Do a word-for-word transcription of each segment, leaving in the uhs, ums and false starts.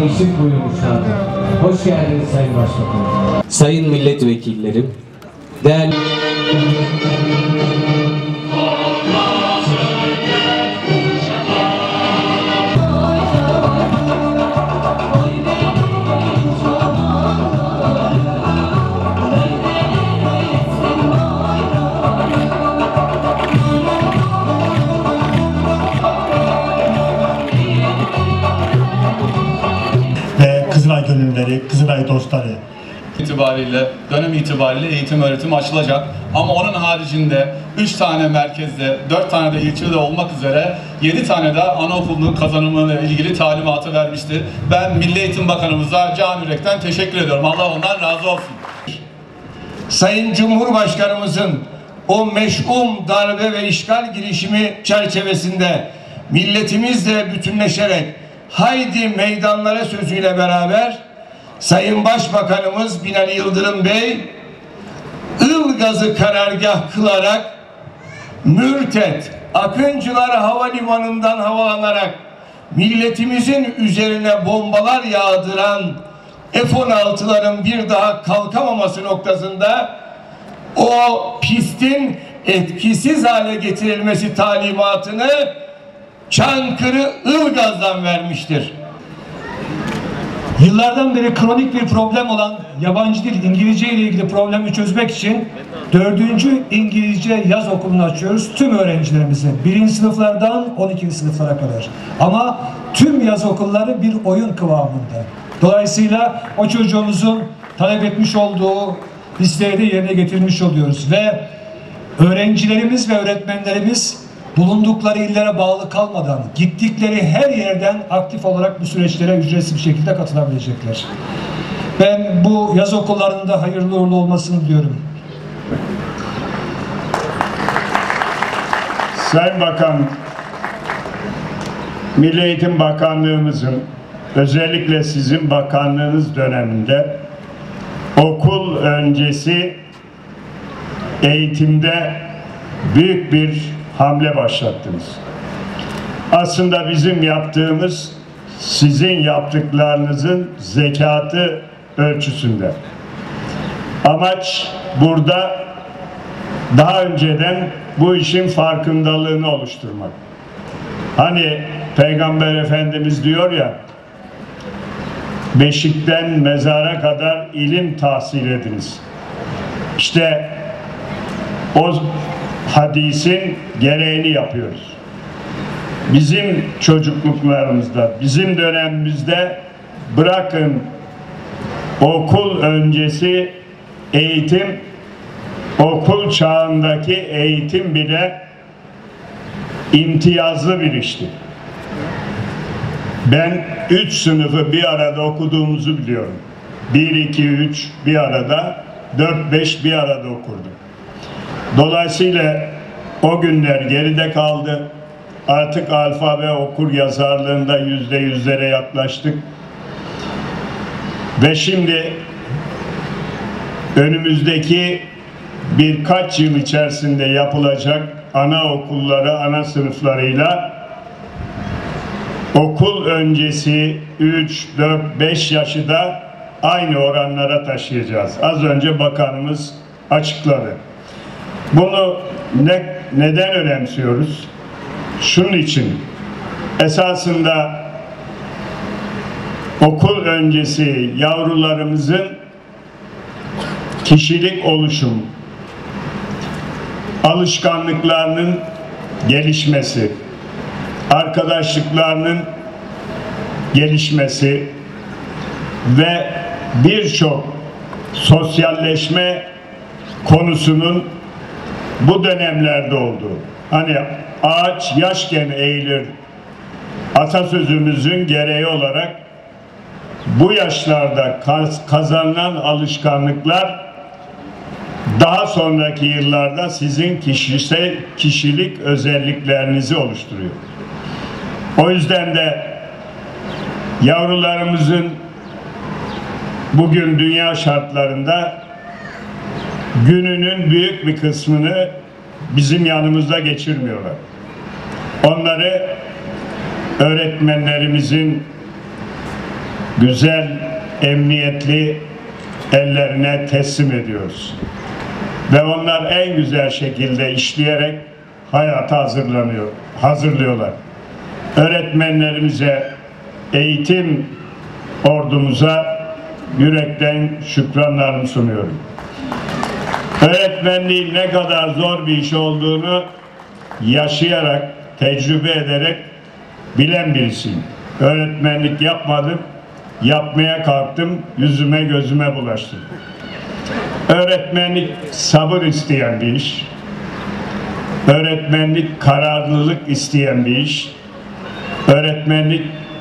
teşrif buyurmuşlardır. Hoş geldiniz Sayın Başbakanım. Sayın milletvekillerim, değerli... Kızılay gönüllüleri, Kızılay dostları itibariyle, dönem itibariyle eğitim öğretim açılacak. Ama onun haricinde üç tane merkezde, dört tane de ilçede olmak üzere yedi tane de anaokulunun kazanımıyla ilgili talimatı vermiştir. Ben Milli Eğitim Bakanımıza can yürekten teşekkür ediyorum. Allah ondan razı olsun. Sayın Cumhurbaşkanımızın o meş'um darbe ve işgal girişimi çerçevesinde milletimizle bütünleşerek haydi meydanlara sözüyle beraber Sayın Başbakanımız Binali Yıldırım Bey Ilgaz'ı karargah kılarak Mürtet Akıncılar Havalimanı'ndan havalanarak milletimizin üzerine bombalar yağdıran F on altıların bir daha kalkamaması noktasında o pistin etkisiz hale getirilmesi talimatını Çankırı Ilgaz'dan vermiştir. Yıllardan beri kronik bir problem olan yabancı dil İngilizce ile ilgili problemi çözmek için dördüncü İngilizce yaz okulunu açıyoruz tüm öğrencilerimize. Birinci sınıflardan on ikinci sınıflara kadar. Ama tüm yaz okulları bir oyun kıvamında. Dolayısıyla o çocuğumuzun talep etmiş olduğu listeyi de yerine getirmiş oluyoruz. Ve öğrencilerimiz ve öğretmenlerimiz bulundukları illere bağlı kalmadan gittikleri her yerden aktif olarak bu süreçlere ücretsiz bir şekilde katılabilecekler. Ben bu yaz okullarında hayırlı uğurlu olmasını diliyorum. Sayın Bakan, Milli Eğitim Bakanlığımızın özellikle sizin bakanlığınız döneminde okul öncesi eğitimde büyük bir hamle başlattınız. Aslında bizim yaptığımız sizin yaptıklarınızın zekatı ölçüsünde. Amaç burada daha önceden bu işin farkındalığını oluşturmak. Hani Peygamber Efendimiz diyor ya, beşikten mezara kadar ilim tahsil ediniz. İşte o hadisin gereğini yapıyoruz. Bizim çocukluklarımızda, bizim dönemimizde bırakın okul öncesi eğitim, okul çağındaki eğitim bile imtiyazlı bir işti. Ben üç sınıfı bir arada okuduğumuzu biliyorum. bir, iki, üç bir arada, dört, beş bir arada okurdum. Dolayısıyla o günler geride kaldı. Artık alfabe okur yazarlığında yüzde yüzlere yaklaştık. Ve şimdi önümüzdeki birkaç yıl içerisinde yapılacak anaokulları, ana sınıflarıyla okul öncesi üç, dört, beş yaşı da aynı oranlara taşıyacağız. Az önce bakanımız açıkladı. Bunu ne, neden önemsiyoruz? Şunun için, esasında okul öncesi yavrularımızın kişilik oluşum, alışkanlıklarının gelişmesi, arkadaşlıklarının gelişmesi ve birçok sosyalleşme konusunun bu dönemlerde olduğu. Hani ağaç yaşken eğilir atasözümüzün gereği olarak bu yaşlarda kazanılan alışkanlıklar daha sonraki yıllarda sizin kişisel kişilik özelliklerinizi oluşturuyor. O yüzden de yavrularımızın bugün dünya şartlarında gününün büyük bir kısmını bizim yanımızda geçirmiyorlar. Onları öğretmenlerimizin güzel, emniyetli ellerine teslim ediyoruz. Ve onlar en güzel şekilde işleyerek hayata hazırlanıyor, hazırlıyorlar. Öğretmenlerimize, eğitim ordumuza yürekten şükranlarımı sunuyorum. Öğretmenliğin ne kadar zor bir iş olduğunu yaşayarak, tecrübe ederek bilen birisiyim. Öğretmenlik yapmadım, yapmaya kalktım, yüzüme gözüme bulaştı. Öğretmenlik sabır isteyen bir iş. Öğretmenlik kararlılık isteyen bir iş. Öğretmenlik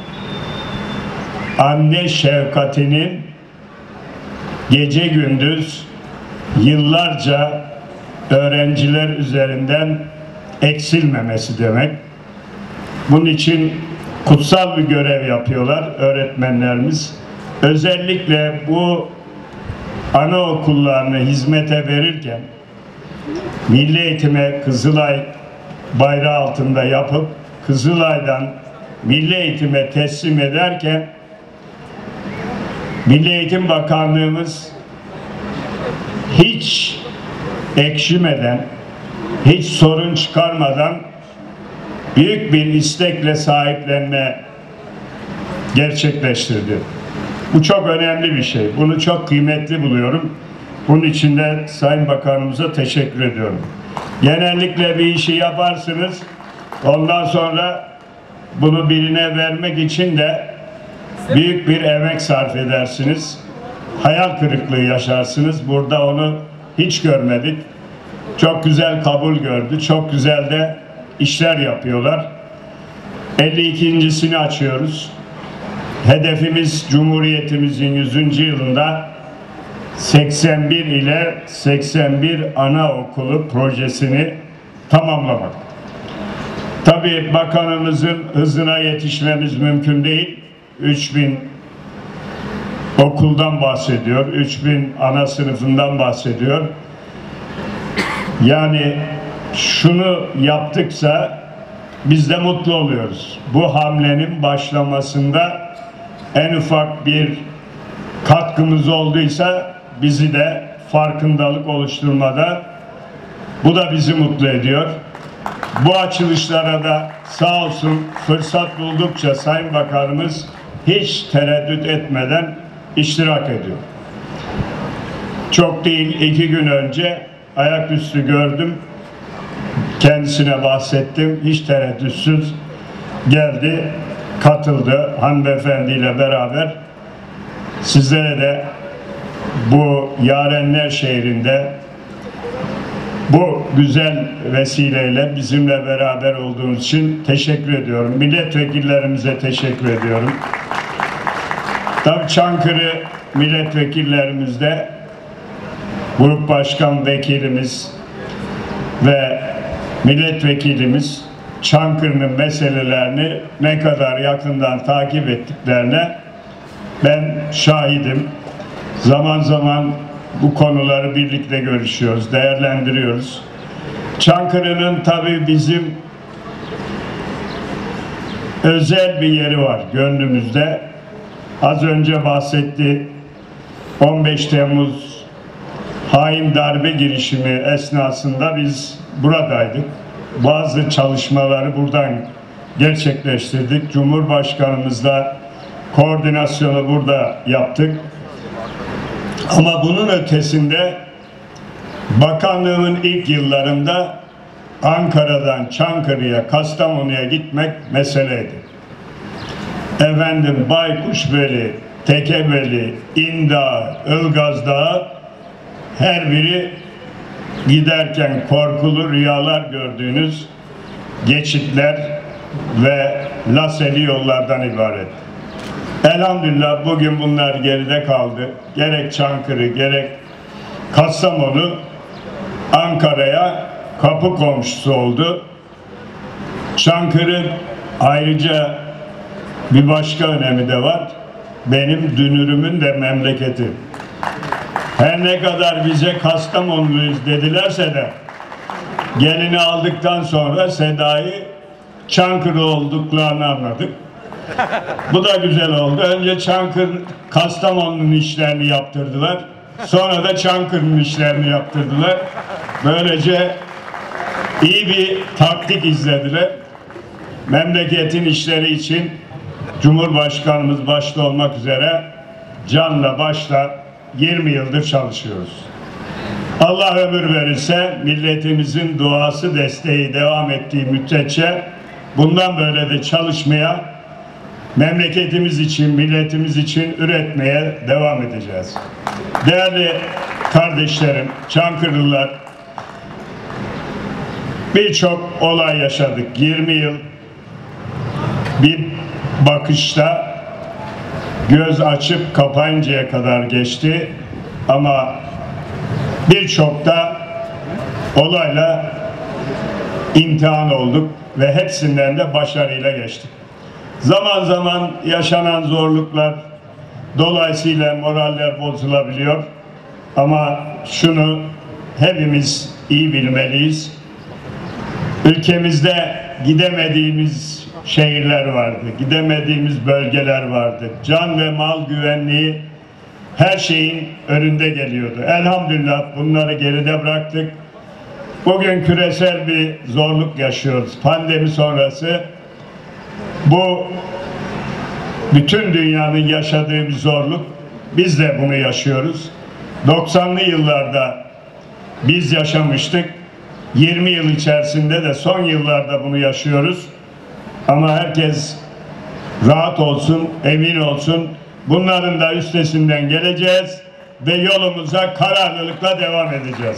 anne şefkatinin gece gündüz yıllarca öğrenciler üzerinden eksilmemesi demek. Bunun için kutsal bir görev yapıyorlar öğretmenlerimiz. Özellikle bu anaokullarını hizmete verirken milli eğitime Kızılay bayrağı altında yapıp Kızılay'dan milli eğitime teslim ederken Milli Eğitim Bakanlığımız hiç ekşimeden, hiç sorun çıkarmadan büyük bir istekle sahiplenme gerçekleştirdi. Bu çok önemli bir şey. Bunu çok kıymetli buluyorum. Bunun için de Sayın Bakanımıza teşekkür ediyorum. Genellikle bir işi yaparsınız, ondan sonra bunu birine vermek için de büyük bir emek sarf edersiniz. Hayal kırıklığı yaşarsınız. Burada onu hiç görmedik. Çok güzel kabul gördü. Çok güzel de işler yapıyorlar. elli ikincisini açıyoruz. Hedefimiz Cumhuriyetimizin yüzüncü yılında seksen bir ile seksen bir anaokulu projesini tamamlamak. Tabii bakanımızın hızına yetişmemiz mümkün değil. üç bin okuldan bahsediyor. üç bin ana sınıfından bahsediyor. Yani şunu yaptıksa biz de mutlu oluyoruz. Bu hamlenin başlamasında en ufak bir katkımız olduysa bizi de farkındalık oluşturmada bu da bizi mutlu ediyor. Bu açılışlara da sağ olsun fırsat buldukça Sayın Bakanımız hiç tereddüt etmeden iştirak ediyor. Çok değil, iki gün önce ayaküstü gördüm. Kendisine bahsettim. Hiç tereddütsüz geldi, katıldı hanımefendiyle beraber. Sizlere de bu Yarenler şehrinde bu güzel vesileyle bizimle beraber olduğunuz için teşekkür ediyorum. Milletvekillerimize teşekkür ediyorum. Tabii Çankırı milletvekillerimiz de Grup Başkan Vekilimiz ve milletvekilimiz Çankırı'nın meselelerini ne kadar yakından takip ettiklerine ben şahidim. Zaman zaman bu konuları birlikte görüşüyoruz, değerlendiriyoruz. Çankırı'nın tabii bizim özel bir yeri var gönlümüzde. Az önce bahsetti, on beş Temmuz hain darbe girişimi esnasında biz buradaydık. Bazı çalışmaları buradan gerçekleştirdik. Cumhurbaşkanımızla koordinasyonu burada yaptık. Ama bunun ötesinde bakanlığımın ilk yıllarında Ankara'dan Çankırı'ya, Kastamonu'ya gitmek meseleydi. Efendim Baykuşbeli, Tekebeli, İndağı, Ilgaz Dağı her biri giderken korkulu rüyalar gördüğünüz geçitler ve laseli yollardan ibaret. Elhamdülillah bugün bunlar geride kaldı. Gerek Çankırı, gerek Kastamonu Ankara'ya kapı komşusu oldu. Çankırı ayrıca bir başka önemi de var. Benim dünürümün de memleketi. Her ne kadar bize Kastamonluyuz dedilerse de gelini aldıktan sonra Seda'yı Çankırı olduklarını anladık. Bu da güzel oldu. Önce Çankır, Kastamonu'nun işlerini yaptırdılar. Sonra da Çankırı'nın işlerini yaptırdılar. Böylece iyi bir taktik izlediler. Memleketin işleri için Cumhurbaşkanımız başta olmak üzere canla başla yirmi yıldır çalışıyoruz. Allah ömür verirse milletimizin duası, desteği devam ettiği müddetçe bundan böyle de çalışmaya, memleketimiz için, milletimiz için üretmeye devam edeceğiz. Değerli kardeşlerim, Çankırılılar, birçok olay yaşadık. yirmi yıl bir bakışta göz açıp kapayıncaya kadar geçti ama birçok da olayla imtihan olduk ve hepsinden de başarıyla geçtik. Zaman zaman yaşanan zorluklar dolayısıyla moraller bozulabiliyor ama şunu hepimiz iyi bilmeliyiz. Ülkemizde gidemediğimiz şehirler vardı, gidemediğimiz bölgeler vardı. Can ve mal güvenliği her şeyin önünde geliyordu. Elhamdülillah bunları geride bıraktık. Bugün küresel bir zorluk yaşıyoruz. Pandemi sonrası bu bütün dünyanın yaşadığı bir zorluk. Biz de bunu yaşıyoruz. doksanlı yıllarda biz yaşamıştık. yirmi yıl içerisinde de son yıllarda bunu yaşıyoruz. Ama herkes rahat olsun, emin olsun. Bunların da üstesinden geleceğiz ve yolumuza kararlılıkla devam edeceğiz.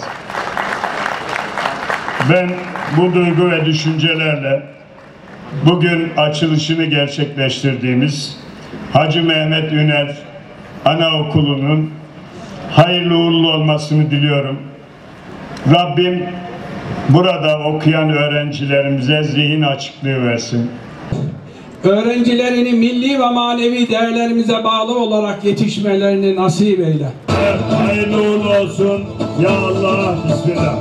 Ben bu duygu ve düşüncelerle bugün açılışını gerçekleştirdiğimiz Hacı Mehmet Üner Anaokulu'nun hayırlı uğurlu olmasını diliyorum. Rabbim burada okuyan öğrencilerimize zihin açıklığı versin. Öğrencilerini milli ve manevi değerlerimize bağlı olarak yetişmelerini nasip eyle. Evet, hayırlı uğurlu olsun. Ya Allah, Bismillah.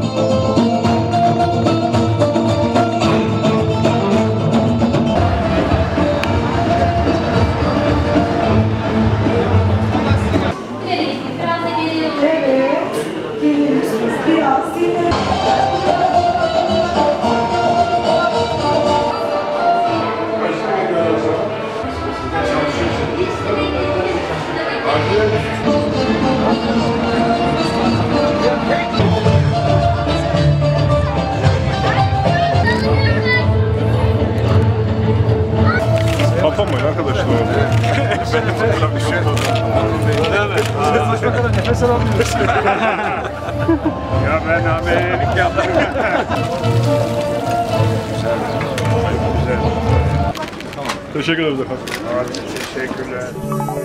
Kapanmayın arkadaşlar. Ben de fotoğraf düşüyorum. Evet. Nefes alamıyoruz. Ya ben amelilik yaptım. Güzel. Güzel. Teşekkür ederiz efendim. Teşekkürler.